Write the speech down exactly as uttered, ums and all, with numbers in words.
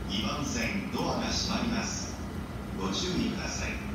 にばん線ドアが閉まります。ご注意ください。